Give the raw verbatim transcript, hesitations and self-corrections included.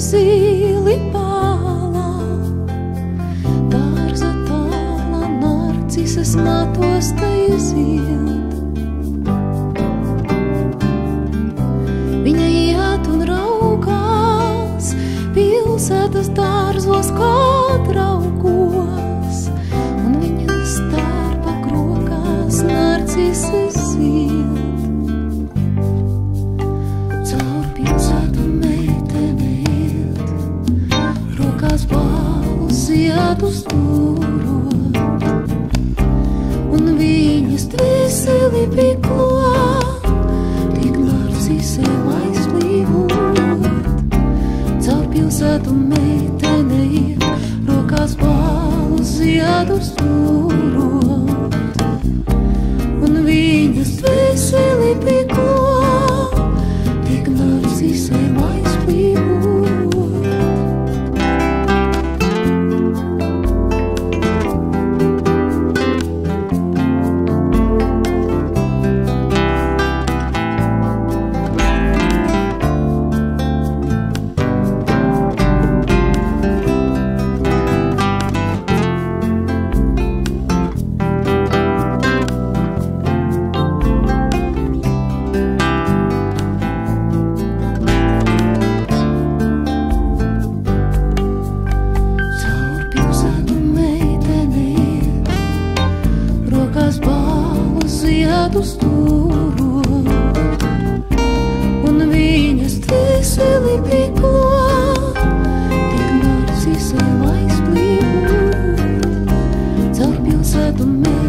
zili pālā, dārza tālā narcises matos tai zied. Viņa iet un raugās pilsētas dārzos, kā draugos, un viņa stārpa krokās narcises zied. Caur pilsētu meitene iet, rokās balvu ziedus turot, un viņas dvēseli piklo, tik narcisēm aizplīvot. Caur pilsētu meitene iet, rokās balvu ziedus turot, un viņas dvēseli piklo, tik narcisēm aizplīvot. Ziedus turot, un viņas dvēseli piklo, tik narcisēm aizplīvot. Caur pilsētu